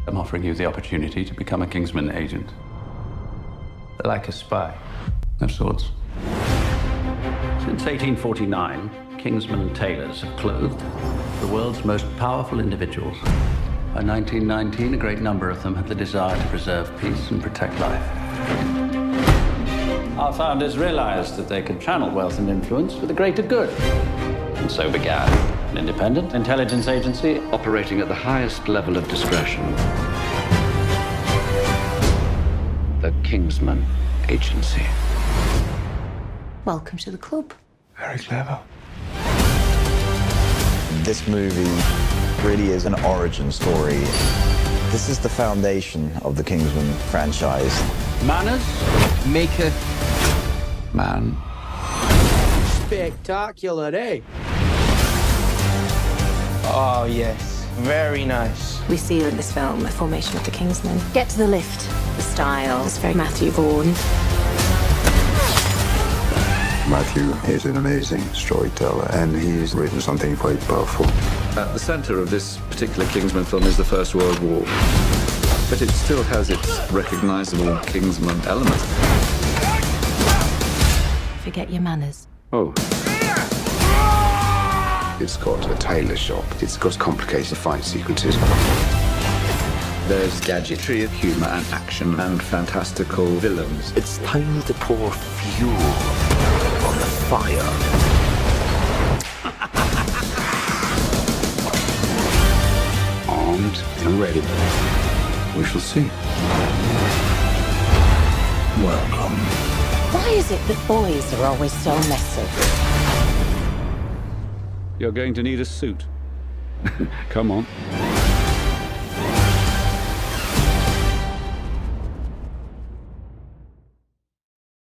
I'm offering you the opportunity to become a Kingsman agent. Like a spy. Of sorts. Since 1849, Kingsman tailors have clothed the world's most powerful individuals. By 1919, a great number of them had the desire to preserve peace and protect life. Our founders realized that they could channel wealth and influence for the greater good. And so began an independent intelligence agency operating at the highest level of discretion. The Kingsman Agency. Welcome to the club. Very clever. This movie really is an origin story. This is the foundation of the Kingsman franchise. Manners make a man. Spectacular, eh? Oh, yes. Very nice. We see in this film the formation of the Kingsmen. Get to the lift. The style is very Matthew Vaughn. Matthew is an amazing storyteller, and he's written something quite powerful. At the centre of this particular Kingsman film is the First World War, but it still has its recognisable Kingsman element. Forget your manners. Oh. It's got a tailor shop. It's got complicated fight sequences. There's gadgetry, humour and action and fantastical villains. It's time to pour fuel on the fire. Armed and ready. We shall see. Welcome. Why is it that boys are always so messy? You're going to need a suit. Come on.